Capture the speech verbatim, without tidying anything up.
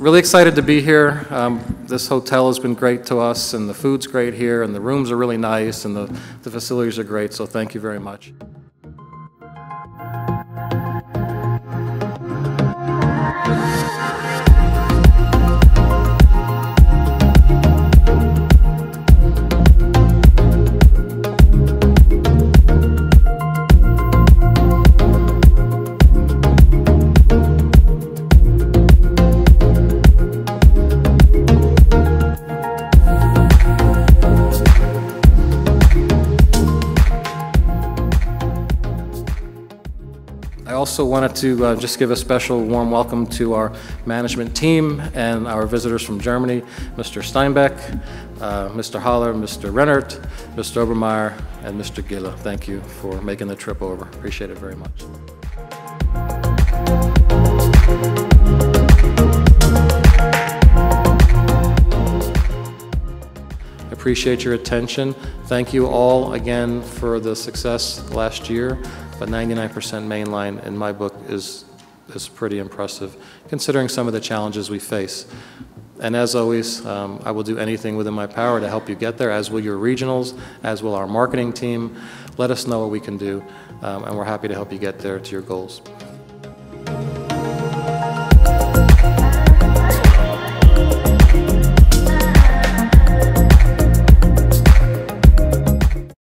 really excited to be here. Um, this hotel has been great to us, and the food's great here, and the rooms are really nice, and the, the facilities are great, so thank you very much. I also wanted to uh, just give a special warm welcome to our management team and our visitors from Germany, Mister Steinbeck, uh, Mister Haller, Mister Rennert, Mister Obermeyer, and Mister Gille. Thank you for making the trip over. Appreciate it very much. Appreciate your attention. Thank you all again for the success last year, but ninety-nine percent mainline in my book is, is pretty impressive considering some of the challenges we face. And as always, um, I will do anything within my power to help you get there, as will your regionals, as will our marketing team. Let us know what we can do, um, and we're happy to help you get there to your goals.